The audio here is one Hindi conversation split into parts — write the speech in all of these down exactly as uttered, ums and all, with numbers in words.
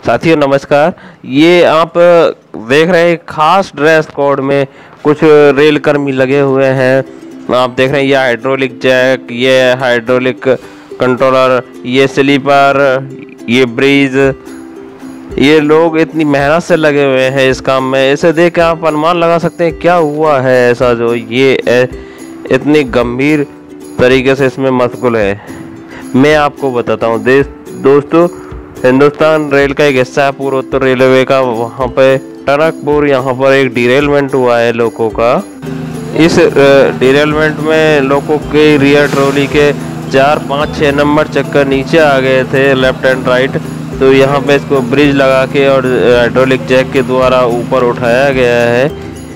साथियों नमस्कार। ये आप देख रहे हैं खास ड्रेस कोड में कुछ रेल कर्मी लगे हुए हैं। आप देख रहे हैं ये हाइड्रोलिक जैक, ये हाइड्रोलिक कंट्रोलर, ये स्लीपर, ये ब्रिज। ये लोग इतनी मेहनत से लगे हुए हैं इस काम में। इसे देख के आप अनुमान लगा सकते हैं क्या हुआ है ऐसा जो ये इतनी गंभीर तरीके से इसमें मशगूल है। मैं आपको बताता हूँ देश दोस्तों, हिंदुस्तान रेल का एक हिस्सा है पूर्वोत्तर रेलवे का। वहाँ पे टनकपुर यहाँ पर एक डिरेलमेंट हुआ है लोगों का। इस डिरेलमेंट में लोगों के रियर ट्रॉली के चार पाँच छः नंबर चक्कर नीचे आ गए थे लेफ्ट एंड राइट। तो यहाँ पे इसको ब्रिज लगा के और हाइड्रोलिक जैक के द्वारा ऊपर उठाया गया है।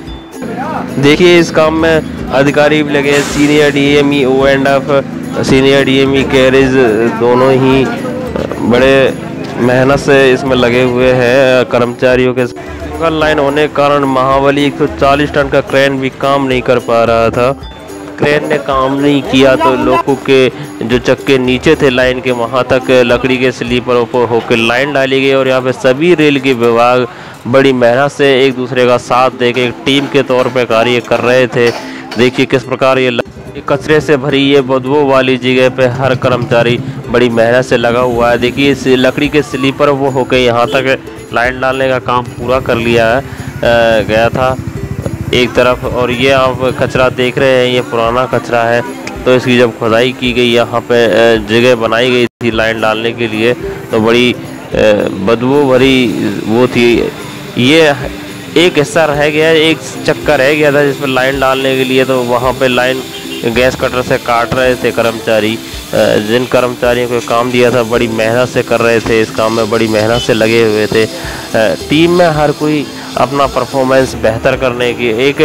देखिए इस काम में अधिकारी भी लगे, senior DME O and F, senior DME carriage दोनों ही बड़े मेहनत से इसमें लगे हुए हैं। कर्मचारियों के सिंगल लाइन होने के कारण महाबली एक सौ चालीस टन का क्रेन भी काम नहीं कर पा रहा था। क्रेन ने काम नहीं किया तो लोगों के जो चक्के नीचे थे लाइन के वहां तक लकड़ी के स्लीपर ऊपर होकर लाइन डाली गई। और यहाँ पे सभी रेल के विभाग बड़ी मेहनत से एक दूसरे का साथ देके एक टीम के तौर पे कार्य कर रहे थे। देखिए किस प्रकार ये कचरे से भरी ये बदबू वाली जगह पे हर कर्मचारी बड़ी मेहनत से लगा हुआ है। देखिए इस लकड़ी के स्लीपर वो होके यहाँ तक लाइन डालने का काम पूरा कर लिया है गया था एक तरफ। और ये आप कचरा देख रहे हैं, ये पुराना कचरा है। तो इसकी जब खुदाई की गई, यहाँ पे जगह बनाई गई थी लाइन डालने के लिए, तो बड़ी बदबू भरी वो थी। ये एक हिस्सा रह गया, एक चक्का रह गया था जिसमें लाइन डालने के लिए। तो वहाँ पे लाइन गैस कटर से काट रहे थे कर्मचारी। जिन कर्मचारियों को काम दिया था बड़ी मेहनत से कर रहे थे, इस काम में बड़ी मेहनत से लगे हुए थे। टीम में हर कोई अपना परफॉर्मेंस बेहतर करने की एक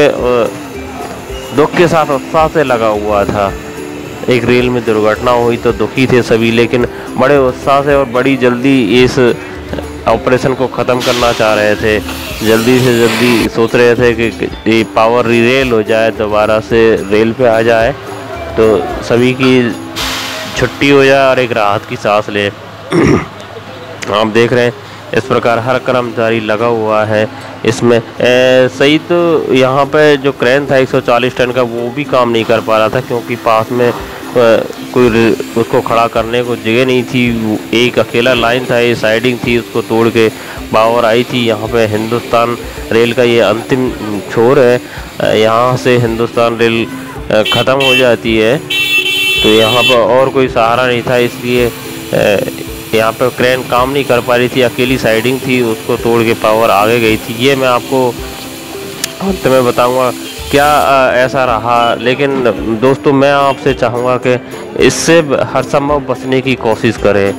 दुख के साथ उत्साह से लगा हुआ था। एक रेल में दुर्घटना हुई तो दुखी थे सभी, लेकिन बड़े उत्साह से और बड़ी जल्दी इस ऑपरेशन को ख़त्म करना चाह रहे थे। जल्दी से जल्दी सोच रहे थे कि ये पावर रिरेल हो जाए, दोबारा से रेल पे आ जाए तो सभी की छुट्टी हो जाए और एक राहत की सांस ले। आप देख रहे हैं इस प्रकार हर कर्मचारी लगा हुआ है इसमें। ए, सही तो यहाँ पे जो क्रेन था एक सौ चालीस टन का वो भी काम नहीं कर पा रहा था, क्योंकि पास में आ, कोई उसको खड़ा करने को जगह नहीं थी। एक अकेला लाइन था, ये साइडिंग थी, उसको तोड़ के पावर आई थी। यहाँ पे हिंदुस्तान रेल का ये अंतिम छोर है, यहाँ से हिंदुस्तान रेल ख़त्म हो जाती है। तो यहाँ पर और कोई सहारा नहीं था, इसलिए यहाँ पर क्रेन काम नहीं कर पा रही थी। अकेली साइडिंग थी, उसको तोड़ के पावर आगे गई थी। ये मैं आपको अंत में बताऊंगा क्या ऐसा रहा। लेकिन दोस्तों मैं आपसे चाहूँगा कि इससे हर संभव बचने की कोशिश करें,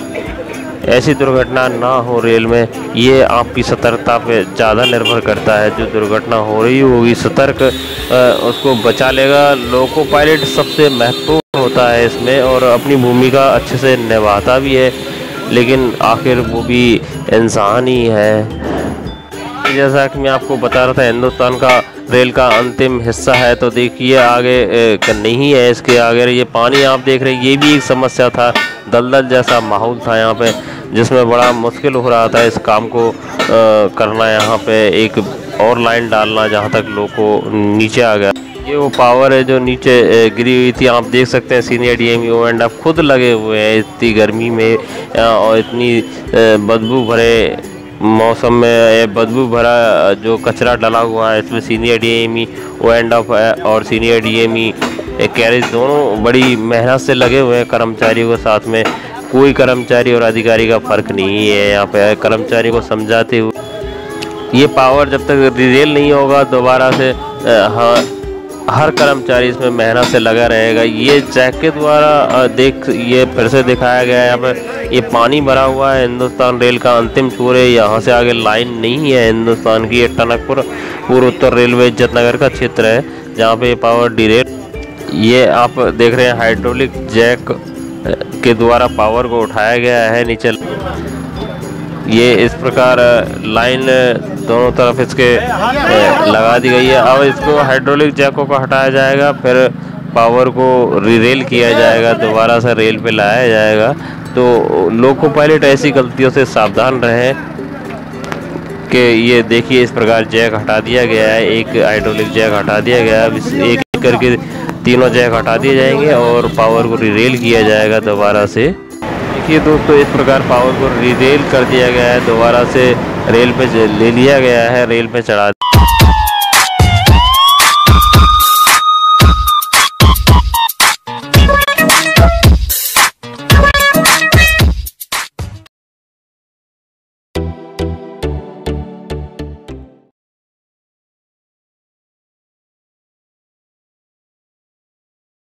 ऐसी दुर्घटना ना हो रेल में। ये आपकी सतर्कता पे ज़्यादा निर्भर करता है। जो दुर्घटना हो रही होगी सतर्क उसको बचा लेगा। लोको पायलट सबसे महत्वपूर्ण होता है इसमें और अपनी भूमिका अच्छे से निभाता भी है, लेकिन आखिर वो भी इंसान ही है। जैसा कि मैं आपको बता रहा था हिंदुस्तान का रेल का अंतिम हिस्सा है। तो देखिए आगे नहीं है, इसके आगे ये पानी आप देख रहे हैं, ये भी एक समस्या था। दलदल जैसा माहौल था यहाँ पे, जिसमें बड़ा मुश्किल हो रहा था इस काम को आ, करना। यहाँ पे एक और लाइन डालना जहाँ तक लोग को नीचे आ गया। ये वो पावर है जो नीचे गिरी हुई थी। आप देख सकते हैं senior DME O and F खुद लगे हुए हैं इतनी गर्मी में और इतनी बदबू भरे मौसम में। बदबू भरा जो कचरा डला हुआ है इसमें senior DME O and F और सीनियर डीएमई कैरेज दोनों बड़ी मेहनत से लगे हुए हैं कर्मचारियों के साथ में। कोई कर्मचारी और अधिकारी का फर्क नहीं है। यहाँ पे कर्मचारी को समझाते हुए ये पावर जब तक रिरेल नहीं होगा दोबारा से हाँ हर कर्मचारी इसमें मेहनत से लगा रहेगा। ये जैक के द्वारा देख ये फिर से दिखाया गया है। यहाँ पर ये पानी भरा हुआ है, हिंदुस्तान रेल का अंतिम छोर है। यहाँ से आगे लाइन नहीं है हिंदुस्तान की। ये टनकपुर पूर्वोत्तर रेलवे इज्जतनगर का क्षेत्र है जहाँ पे पावर डिरेल। ये आप देख रहे हैं हाइड्रोलिक जैक के द्वारा पावर को उठाया गया है नीचे। ये इस प्रकार लाइन दोनों तरफ इसके लगा दी गई है। अब इसको हाइड्रोलिक जैकों को हटाया जाएगा, फिर पावर को रिरेल किया जाएगा, दोबारा से रेल पे लाया जाएगा। तो लोको पायलट ऐसी गलतियों से सावधान रहें कि ये देखिए इस प्रकार जैक हटा दिया गया है, एक हाइड्रोलिक जैक हटा दिया गया है। अब इस एक एक करके तीनों जैक हटा दिए जाएंगे और पावर को रिरेल किया जाएगा दोबारा से। देखिए दोस्तों, इस प्रकार पावर को रिरेल कर दिया गया है, दोबारा से रेल पे ले लिया गया है, रेल पे चढ़ा